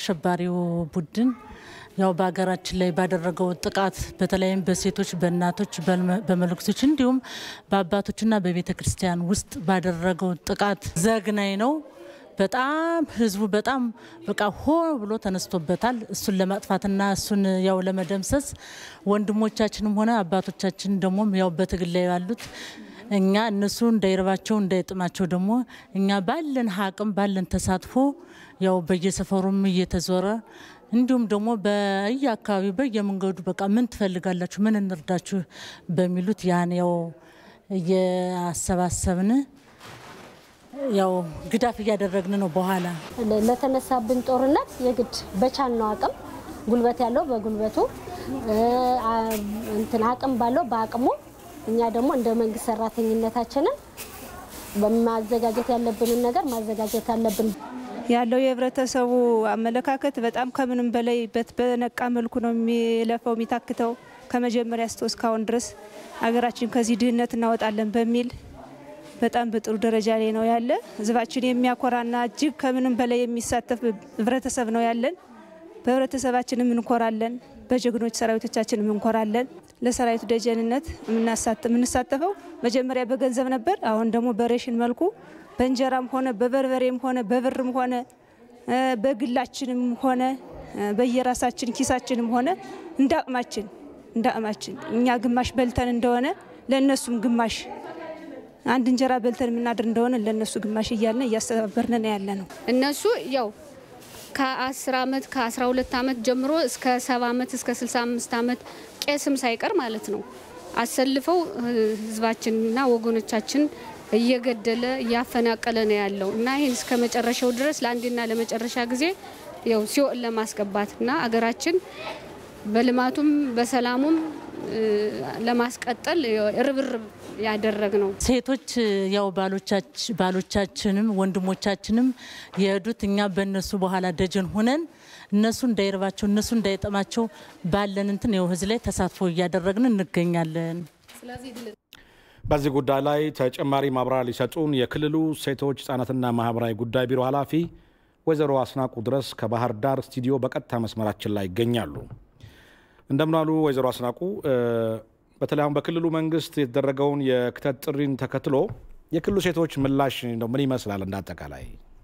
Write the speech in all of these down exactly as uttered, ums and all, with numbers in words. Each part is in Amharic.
አሸባሪው ቡድን ያው በአገራችን ላይ ባደረገው ጥቃት በተለይም በሴቶች በእናቶች በመልእክቶች እንዲሁም በአባቶችና በቤተክርስቲያን ውስጥ ባደረገው ጥቃት ዘግናኝ ነው በጣም ህዝቡ በጣም በቃ ሆ ብሎ ተነስቶበታል እሱን ለማጥፋትና እሱን ያው ለመደምሰስ ወንድሞቻችንም ሆነ አባቶቻችን ደግሞ ያው በትግል ላይ ያሉት እኛ እነሱ እንዳይረባቸው እንዳይጥማቸው ደግሞ እኛ ባለን ሀቅም ባለን ተሳትፎ ያው በየሰፈሩም እየተዞረ እንዲሁም ደግሞ በየአካባቢው በየመንገዱ በቃ ምን ትፈልጋላችሁ ምን እንርዳችሁ በሚሉት ያን ያው የአሰባሰብን ያው ግዳፍ ያደረግን ነው በኋላ ለተነሳብን ጦርነት የግድ በቻልነው አቅም ጉልበት ያለው በጉልበቱ እንትን አቅም ባለው በአቅሙ እኛ ደግሞ እንደ መንግስት ሰራተኝነታችንን በማዘጋጀት ያለብን ነገር ማዘጋጀት አለብን ያለው የህብረተሰቡ አመለካከት በጣም ከምንም በላይ በነቃ መልኩ ነው የሚለፈው የሚታክተው ከመጀመሪያ እስካሁን ድረስ አገራችን ከዚህ ድህነት እናወጣለን በሚል በጣም በጥሩ ደረጃ ላይ ነው ያለ ህዝባችን የሚያኮራና እጅግ ከምንም በላይ የሚሳተፍ ህብረተሰብ ነው ያለን በህብረተሰባችንም እንኮራለን በጀግኖች ሰራዊቶቻችንም እንኮራለን ለሰራዊቱ ደጀንነት ምንሳተፈው መጀመሪያ በገንዘብ ነበር አሁን ደግሞ በሬሽን መልኩ በእንጀራም ሆነ በበርበሬም ሆነ በብርም ሆነ በግላችንም ሆነ በየራሳችን ኪሳችንም ሆነ እንዳቅማችን እንዳቅማችን እኛ ግማሽ በልተን እንደሆነ ለነሱም ግማሽ አንድ እንጀራ በልተን ምናድር እንደሆነ ለነሱ ግማሽ ይያልና ያስተባበርነ ነው ያለነው እነሱ ያው ከ10 አመት ከ12 አመት ጀምሮ እስከ ሰባ አመት እስከ ስልሳ አምስት አመት ቄስም ሳይቀር ማለት ነው አሰልፈው ህዝባችንና ወገኖቻችን እየገደለ ያፈናቀለ ነው ያለው እና ይሄን እስከ መጨረሻው ድረስ ለአንድና ለመጨረሻ ጊዜ ያው ሲኦል ለማስገባትና አገራችን በልማቱም በሰላሙም ለማስቀጠል ርብርብ ያደረግነው ሴቶች ያው ባሎቻች ባሎቻችንም ወንድሞቻችንም የሄዱት እኛ በእነሱ በኋላ ደጀን ሆነን እነሱ እንዳይርባቸው እነሱ እንዳይጠማቸው ባለን እንትን ነው ህዝብ ላይ ተሳትፎ ያደረግን እንገኛለን ስለዚህ በዚህ ጉዳይ ላይ ተጨማሪ ማብራሪያ ሊሰጡን የክልሉ ሴቶች ህጻናትና ማህበራዊ ጉዳይ ቢሮ ኃላፊ ወይዘሮ አስናቁ ድረስ ከባህርዳር ስቱዲዮ በቀጥታ መስመራችን ላይ ይገኛሉ እንደምን አሉ ወይዘሮ አስናቁ በተለይም በክልሉ መንግስት የተደረገውን የክተት ጥሪን ተከትሎ የክልሉ ሴቶች ምላሽ ነው ምን ይመስላል እንዳጠቃላይ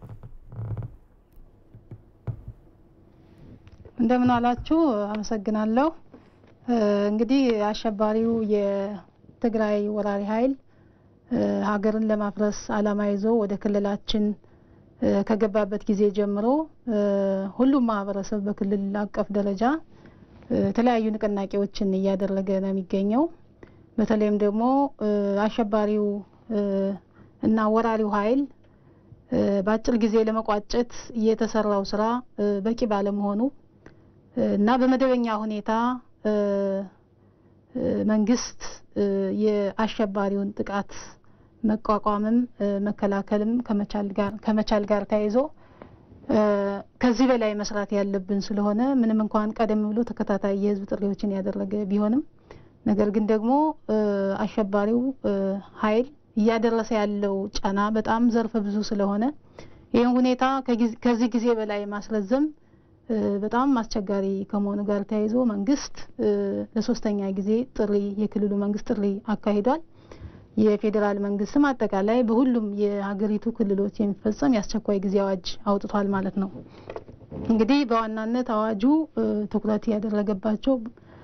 እንደምን አላችሁ አመሰግናለሁ እንግዲህ አሸባሪው የትግራይ ወራሪ ኃይል ሀገርን ለማፍረስ አላማ ይዞ ወደ ክልላችን ከገባበት ጊዜ ጀምሮ ሁሉም ማህበረሰብ በክልል አቀፍ ደረጃ ተለያዩ ንቅናቄዎችን ያደረገ ነው የሚገኘው በተለይም ደግሞ አሸባሪው እና ወራሪው ኃይል በአጭር ጊዜ ለመቋጨት የተሰራው ስራ በቂ ባለመሆኑ እና በመደበኛ ሁኔታ መንግስት የአሸባሪውን ጥቃት መቋቋምም መከላከልም ከመቻል ጋር ከመቻል ጋር ታይዞ ከዚህ በላይ መስራት ያለብን ስለሆነ ምንም እንኳን ቀደም ብሎ ተከታታይ የህዝብ ጥሪዎችን ያደረገ ቢሆንም ነገር ግን ደግሞ አሸባሪው ኃይል ያደረሰ ያለው ጫና በጣም ዘርፈ ብዙ ስለሆነ ይሄን ሁኔታ ከዚህ ጊዜ በላይ ማስረዘም በጣም አስቸጋሪ ከመሆኑ ጋር ታይዞ መንግስት ለሶስተኛ ጊዜ ጥሪ የክልሉ መንግስት ጥሪ አካሂዷል የፌደራል መንግስትም አጠቃላይ በሁሉም የሀገሪቱ ክልሎች የሚፈጸም ያስቸኳይ ጊዜ አዋጅ አውጥቷል ማለት ነው እንግዲህ በዋናነት አዋጁ ትኩረት ያደረገባቸው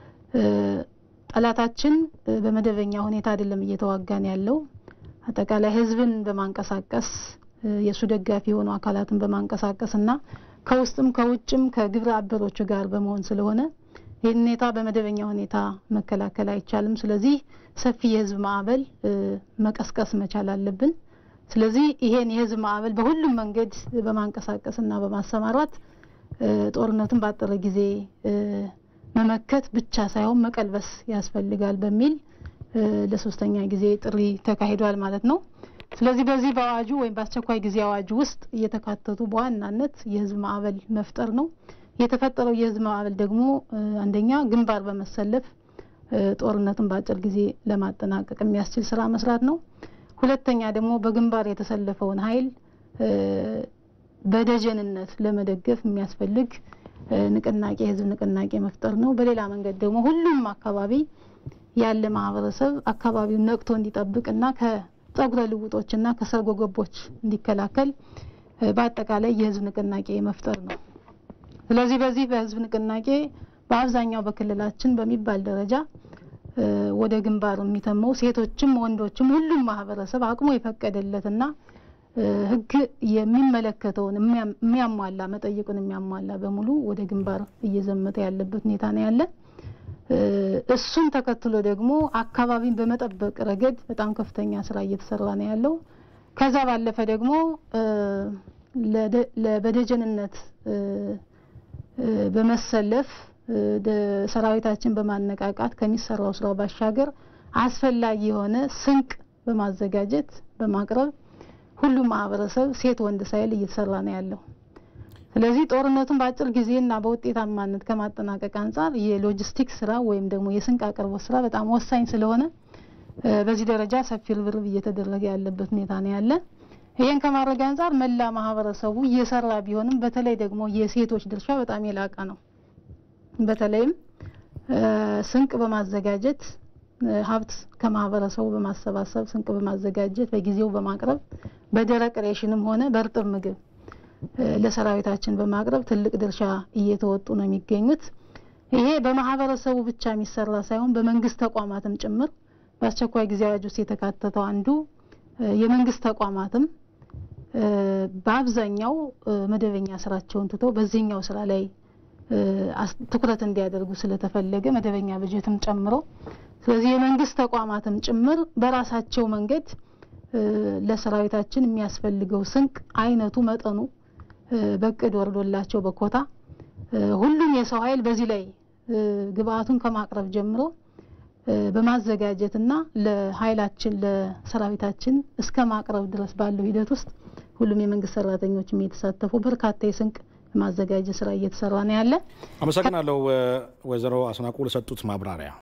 ጠላታችን በመደበኛ ሁኔታ አይደለም እየተዋጋን ያለው አጠቃላይ ህዝብን በማንቀሳቀስ የሱ ደጋፊ ሆኖ አካላትን በማንቀሳቀስና ከውስጥም ከውጭም ከግብረ አበሮቹ ጋር በመሆን ስለሆነ ይህንኔታ በመደበኛ ሁኔታ መከላከል አይቻልም ስለዚህ ሰፊ የህዝብ ማዕበል መቀስቀስ መቻል አለብን ስለዚህ ይሄን የህዝብ ማዕበል በሁሉም መንገድ በማንቀሳቀስና በማሰማራት ጦርነቱን ባጠረ ጊዜ መመከት ብቻ ሳይሆን መቀልበስ ያስፈልጋል በሚል ለሶስተኛ ጊዜ ጥሪ ተካሂዷል ማለት ነው ስለዚህ በዚህ በአዋጁ ወይም በአስቸኳይ ጊዜ አዋጁ ውስጥ እየተካተቱ በዋናነት የህዝብ ማዕበል መፍጠር ነው የተፈጠረው የህዝብ ማዕበል ደግሞ አንደኛ ግንባር በመሰለፍ ጦርነቱን ባጭር ጊዜ ለማጠናቀቅ የሚያስችል ስራ መስራት ነው ሁለተኛ ደግሞ በግንባር የተሰለፈውን ኃይል በደጀንነት ለመደገፍ የሚያስፈልግ ንቅናቄ የህዝብ ንቅናቄ መፍጠር ነው። በሌላ መንገድ ደግሞ ሁሉም አካባቢ ያለ ማህበረሰብ አካባቢውን ነቅቶ እንዲጠብቅና ከጸጉረ ልውጦችና ከሰርጎ ገቦች እንዲከላከል በአጠቃላይ የህዝብ ንቅናቄ መፍጠር ነው። ስለዚህ በዚህ በህዝብ ንቅናቄ በአብዛኛው በክልላችን በሚባል ደረጃ ወደ ግንባር የሚተመው ሴቶችም ወንዶችም ሁሉም ማህበረሰብ አቅሙ የፈቀደለትና ህግ የሚመለከተውን የሚያሟላ መጠይቁን የሚያሟላ በሙሉ ወደ ግንባር እየዘመተ ያለበት ሁኔታ ነው ያለ። እሱን ተከትሎ ደግሞ አካባቢን በመጠበቅ ረገድ በጣም ከፍተኛ ስራ እየተሰራ ነው ያለው። ከዛ ባለፈ ደግሞ ለበደጀንነት በመሰለፍ ሰራዊታችን በማነቃቃት ከሚሰራው ስራ ባሻገር አስፈላጊ የሆነ ስንቅ በማዘጋጀት በማቅረብ ሁሉም ማህበረሰብ ሴት ወንድ ሳይል እየተሰራ ነው ያለው። ስለዚህ ጦርነቱን በአጭር ጊዜና በውጤታማነት ከማጠናቀቅ አንፃር የሎጂስቲክስ ስራ ወይም ደግሞ የስንቅ አቅርቦት ስራ በጣም ወሳኝ ስለሆነ በዚህ ደረጃ ሰፊ ርብርብ እየተደረገ ያለበት ሁኔታ ነው ያለ። ይሄን ከማድረግ አንፃር መላ ማህበረሰቡ እየሰራ ቢሆንም በተለይ ደግሞ የሴቶች ድርሻ በጣም የላቀ ነው። በተለይም ስንቅ በማዘጋጀት ሀብት ከማህበረሰቡ በማሰባሰብ ስንቅ በማዘጋጀት በጊዜው በማቅረብ በደረቅ ሬሽንም ሆነ በርጥብ ምግብ ለሰራዊታችን በማቅረብ ትልቅ ድርሻ እየተወጡ ነው የሚገኙት። ይሄ በማህበረሰቡ ብቻ የሚሰራ ሳይሆን በመንግስት ተቋማትም ጭምር በአስቸኳይ ጊዜ አዋጅ ውስጥ የተካተተው አንዱ የመንግስት ተቋማትም በአብዛኛው መደበኛ ስራቸውን ትተው በዚህኛው ስራ ላይ ትኩረት እንዲያደርጉ ስለተፈለገ መደበኛ በጀትም ጨምሮ ስለዚህ የመንግስት ተቋማትም ጭምር በራሳቸው መንገድ ለሰራዊታችን የሚያስፈልገው ስንቅ አይነቱ መጠኑ በቅድ ወርዶላቸው በኮታ ሁሉም የሰው ኃይል በዚህ ላይ ግብአቱን ከማቅረብ ጀምሮ በማዘጋጀትና ለኃይላችን ለሰራዊታችን እስከ ማቅረብ ድረስ ባለው ሂደት ውስጥ ሁሉም የመንግስት ሰራተኞችም የተሳተፉ በርካታ የስንቅ ማዘጋጀት ስራ እየተሰራ ነው ያለ። አመሰግናለሁ ወይዘሮ አስናቁ ለሰጡት ማብራሪያ።